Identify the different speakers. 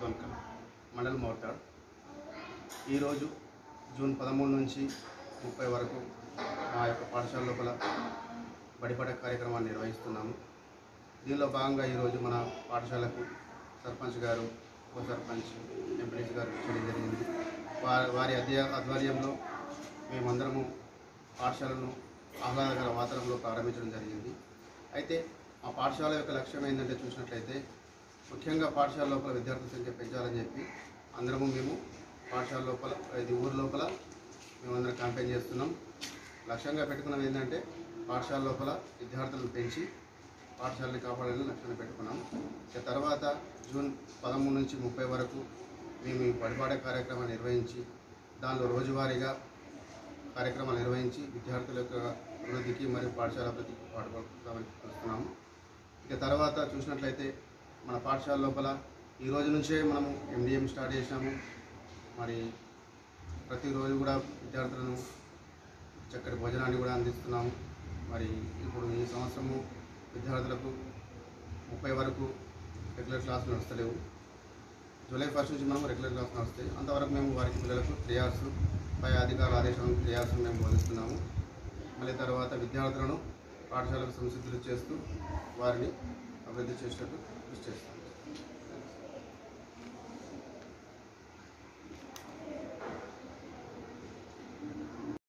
Speaker 1: దొన్కల్ మండల్ మోర్తాడ్ ఈరోజు జూన్ 13 నుంచి 30 వరకు మా యొక్క పాఠశాల లోపల బడిపడ కార్యక్రమాన్ని నిర్వహిస్తున్నాము. దీనిలో భాగంగా ఈరోజు మన పాఠశాలకు సర్పంచ్ గారు, ఉప సర్పంచ్, ఎంపీడీసీ గారు చేయడం జరిగింది. వారి ఆధ్వర్యంలో మేమందరము పాఠశాలను ఆహ్లాదకర వాతావరణంలో ప్రారంభించడం జరిగింది. అయితే ఆ పాఠశాల యొక్క లక్ష్యం ఏంటంటే చూసినట్లయితే ముఖ్యంగా పాఠశాల లోపల విద్యార్థుల సంఖ్య పెంచాలని చెప్పి మేము పాఠశాల లోపల ఊరు లోపల మేమందరం క్యాంపెయిన్ చేస్తున్నాం. లక్ష్యంగా పెట్టుకున్నది ఏంటంటే పాఠశాల లోపల విద్యార్థులను పెంచి పాఠశాలని కాపాడాలని లక్ష్యంగా పెట్టుకున్నాం. తర్వాత జూన్ 13 నుంచి 30 వరకు మేము ఈ బడిపాడే కార్యక్రమాన్ని నిర్వహించి దానిలో రోజువారీగా కార్యక్రమాలు నిర్వహించి విద్యార్థుల యొక్క అభివృద్ధికి మరియు పాఠశాల అభివృద్ధికి పాటుపడుతున్నామని చూస్తున్నాము. తర్వాత చూసినట్లయితే మన పాఠశాల లోపల ఈ రోజు నుంచే మనము MDM స్టార్ట్ చేసాము. మరి ప్రతిరోజు కూడా విద్యార్థులను చక్కటి భోజనాన్ని కూడా అందిస్తున్నాము. మరి ఇప్పుడు ఈ సంవత్సరము విద్యార్థులకు 30 వరకు రెగ్యులర్ క్లాసులు నడుస్తలేవు. జూలై 1 నుంచి మనం రెగ్యులర్ క్లాస్ నడుస్తాయి. అంతవరకు మేము వారికి పిల్లలకు 3 hours పై అధికారుల ఆదేశాలను 3 hours మేము బోధిస్తున్నాము. మళ్ళీ తర్వాత విద్యార్థులను పాఠశాలకు సంసిద్ధులు చేస్తూ వారిని అభివృద్ధి చేసేటట్టు కృషి చేస్తాము.